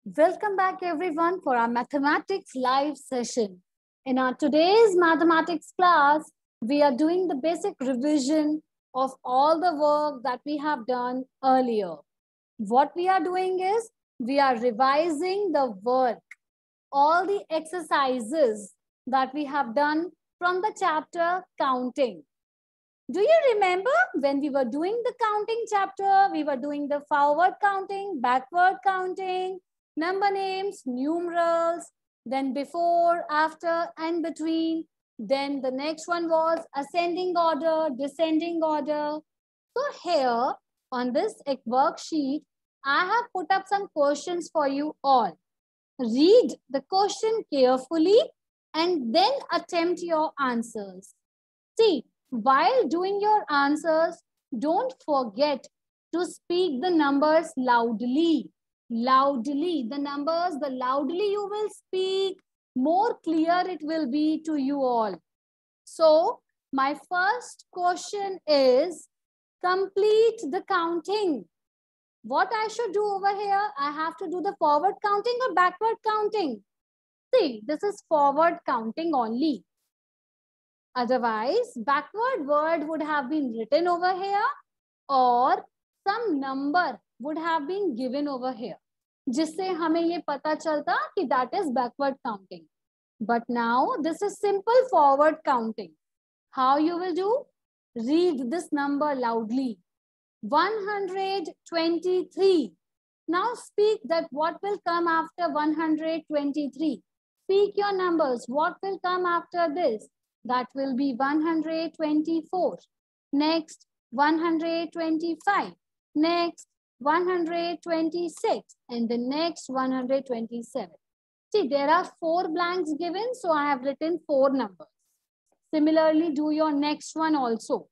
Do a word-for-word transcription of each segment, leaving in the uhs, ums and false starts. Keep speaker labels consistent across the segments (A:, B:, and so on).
A: Welcome back everyone for our mathematics live session. In our today's mathematics class, we are doing the basic revision of all the work that we have done earlier. What we are doing is we are revising the work, all the exercises that we have done from the chapter counting. Do you remember when we were doing the counting chapter, we were doing the forward counting, backward counting, number names, numerals, then before, after, and between. Then the next one was ascending order, descending order. So here on this worksheet, I have put up some questions for you all. Read the question carefully and then attempt your answers. See, while doing your answers, don't forget to speak the numbers loudly. Loudly. The numbers, the loudly you will speak, more clear it will be to you all. So, my first question is, complete the counting. What I should do over here? I have to do the forward counting or backward counting? See, this is forward counting only. Otherwise, backward word would have been written over here or some number would have been given over here. जिससे हमें ये पता चलता कि that is backward counting. But now this is simple forward counting. How you will do? Read this number loudly. one hundred twenty-three. Now speak that what will come after one hundred twenty-three. Speak your numbers. What will come after this? That will be one hundred twenty-four. Next, one hundred twenty-five. Next, one hundred twenty-six. And the next, one hundred twenty-seven. See, there are four blanks given, so I have written four numbers. Similarly, do your next one also.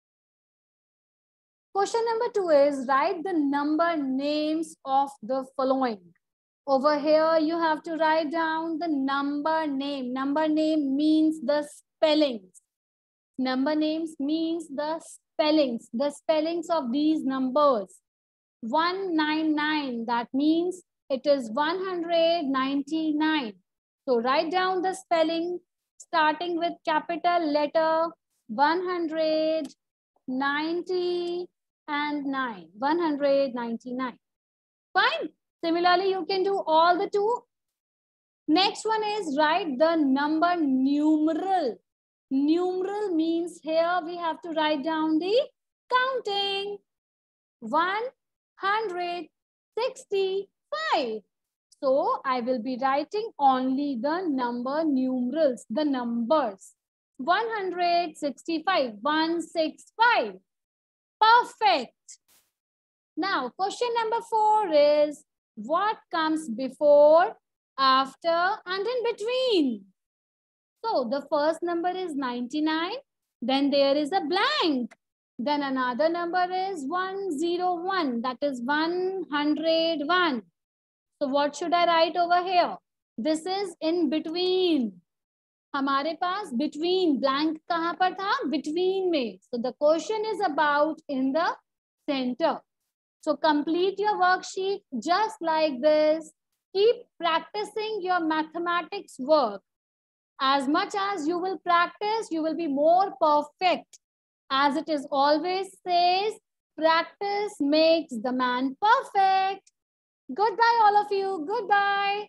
A: Question number two is, write the number names of the following. Over here, you have to write down the number name. Number name means the spellings. Number names means the spellings. The spellings of these numbers. one ninety-nine, that means it is one hundred ninety-nine. So write down the spelling starting with capital letter one hundred ninety and nine. one hundred ninety-nine. Fine. Similarly, you can do all the two. Next one is write the number numeral. Numeral means here we have to write down the counting. one hundred sixty-five. So I will be writing only the number numerals, the numbers. one hundred sixty-five. one sixty-five. Perfect. Now, question number four is, what comes before, after, and in between? So, the first number is ninety-nine. Then there is a blank. Then another number is one hundred one. That is one hundred one. So, what should I write over here? This is in between. हमारे पास between blank कहाँ पर था? Between में. So, the question is about in the center. So complete your worksheet just like this. Keep practicing your mathematics work. As much as you will practice, you will be more perfect. As it is always says, practice makes the man perfect. Goodbye all of you. Goodbye.